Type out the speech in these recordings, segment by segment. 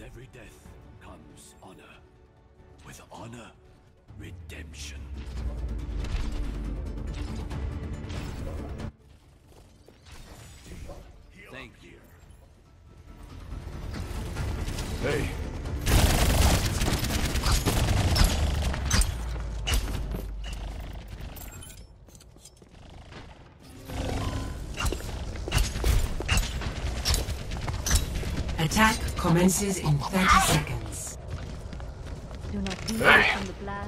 every death comes honor. With honor, redemption. Thank you. Hey. Attack commences in 30 seconds. Do not deviate from the plan.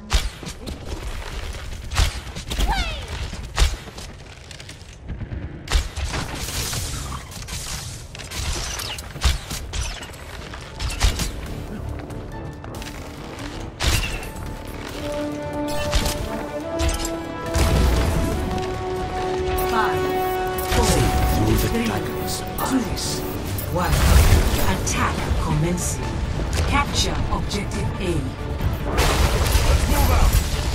Attack commencing. Capture objective A. Let's move out!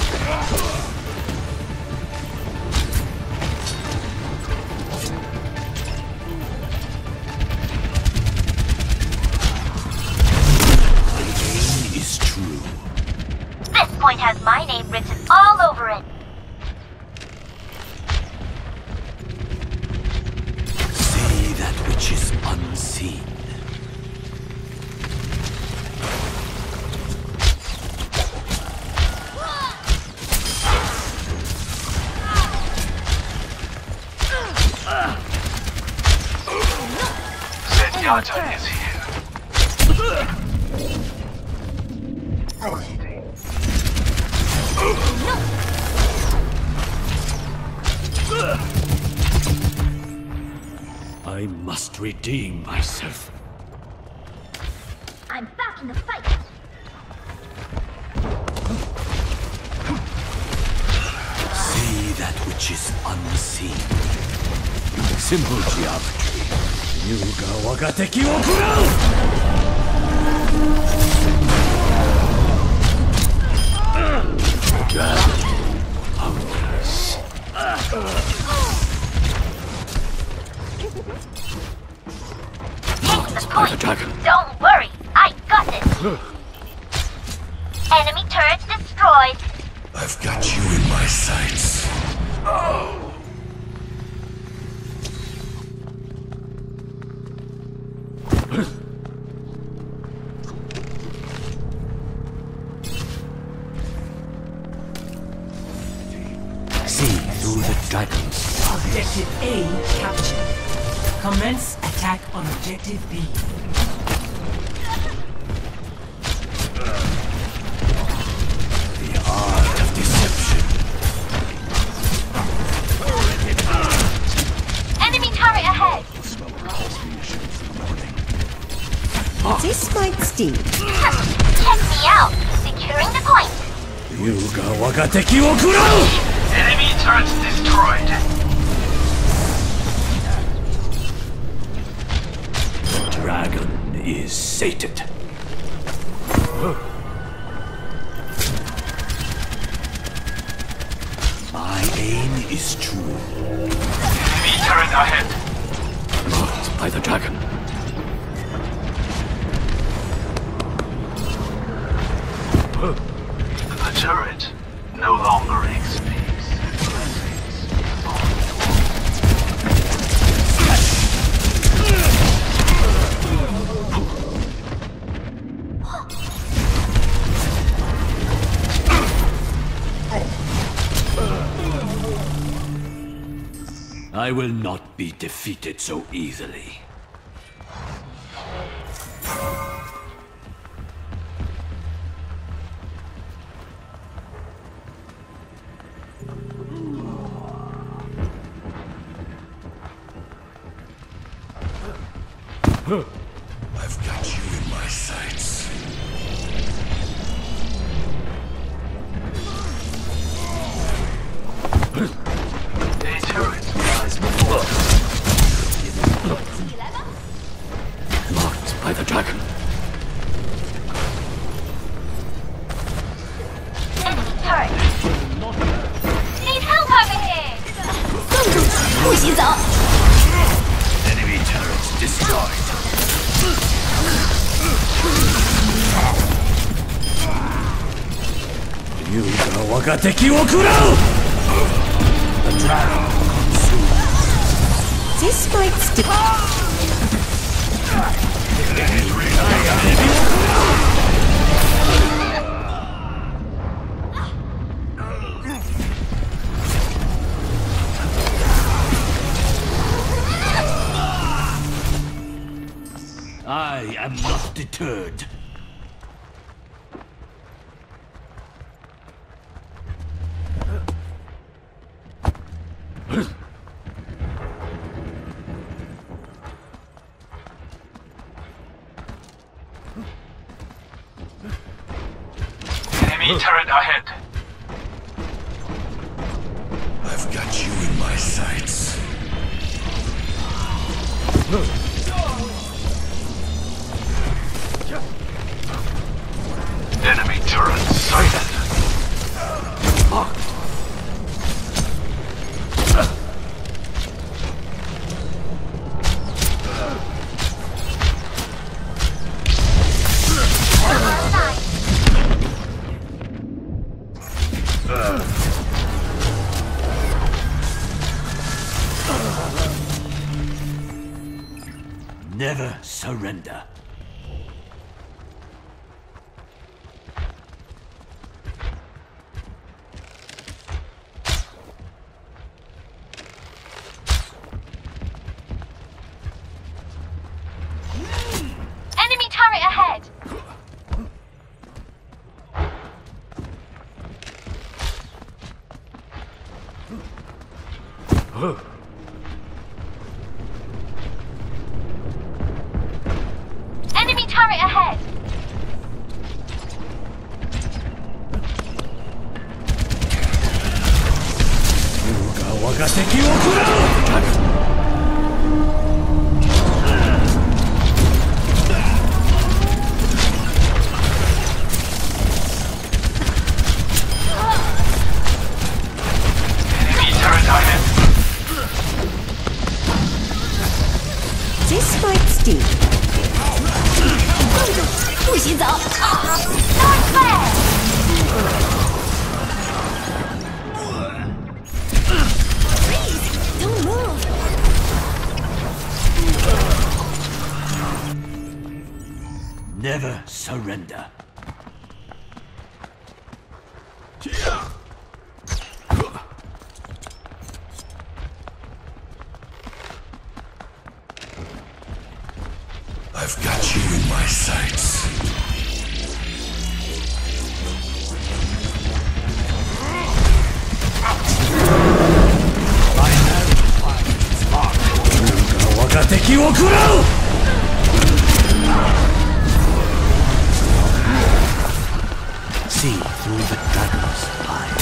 My aim is true. This point has my name written all over it. See that which is unseen. Hanzo is here. I must redeem myself. I'm back in the fight. See that which is unseen. Simple geometry. Yuga waga teki wo kurau! Dragon hungers. Marked by the dragon. Don't worry, I got this. Enemy turret destroyed. I've got you in my sights. Oh! See through the dragons. Objective A captured. Commence attack on objective B. The art of deception. Enemy turret ahead. This might sting. Check me out. Securing the point. Yuga waga teki wo kurau! Enemy turrets destroyed. The dragon is sated. My aim is true. Enemy turret ahead. Marked by the dragon. The turret no longer expects blessings. I will not be defeated so easily. I've got you in my sights. A turret lies before us. Marked by the dragon. Enemy turret. Need help over here. Enemy turrets destroyed. 我が敵を食らう The dragon consumed. This might sting. I am not deterred. Enemy turret ahead. I've got you in my sights. Enemy turret sighted. Never surrender. Enemy turret ahead. Enemy turret ahead. Enemy turret ahead. This might sting. 不许走。Not fair. Please, don't move. Never surrender. I've got you in my sights. See through the dragon's eyes.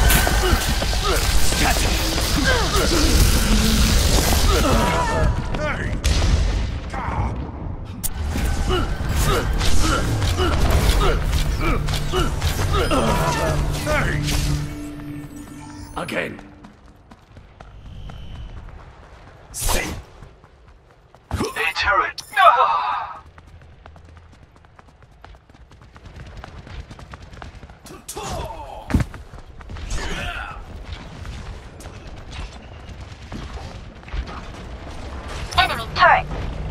Again. Say. A turret. Enemy turret.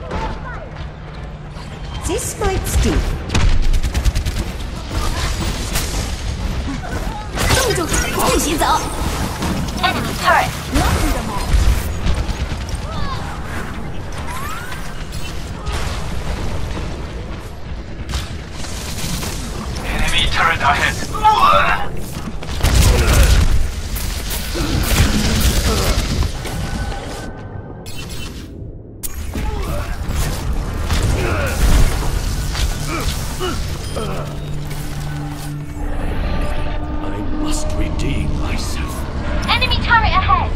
This might sting. 动住，不许走。Enemy turret. Enemy turret ahead. I must redeem myself. Enemy turret ahead.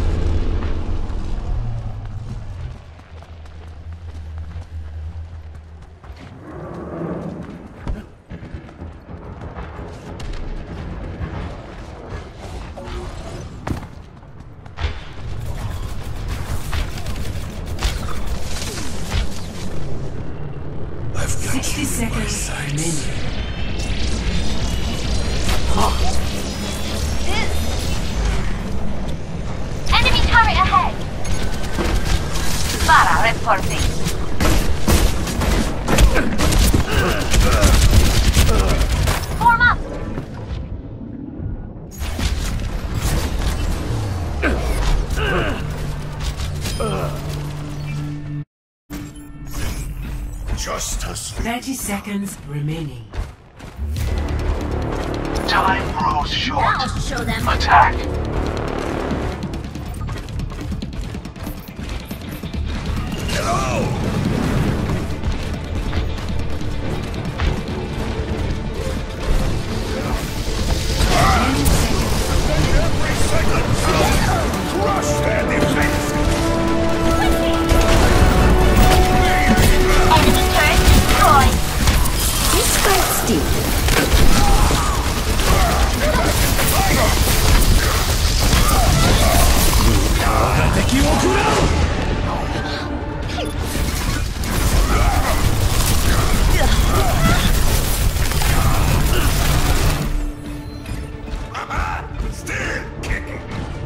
I've got 60 you in my seconds sights. remaining. perfect. Form up! Just as 30 seconds remaining. Time grows short. Now show them. Attack. crush their defense. Enemy turret destroyed. This might sting. Still kicking.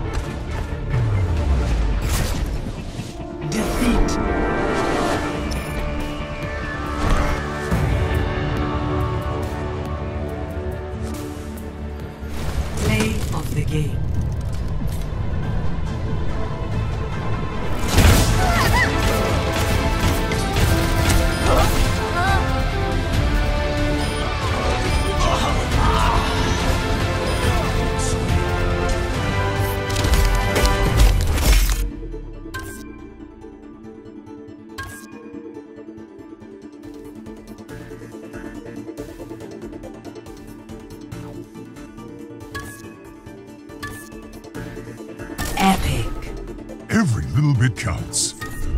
Defeat. Play of the game. Epic. Every little bit counts.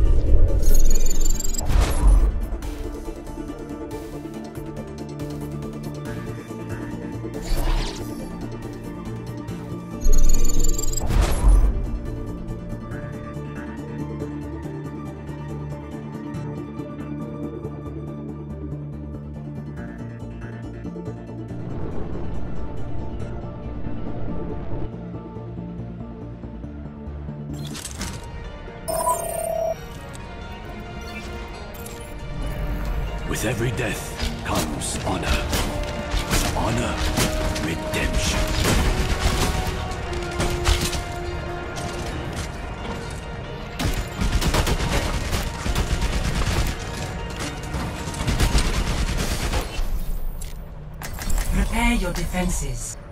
With every death comes honor. With honor, redemption. Prepare your defenses.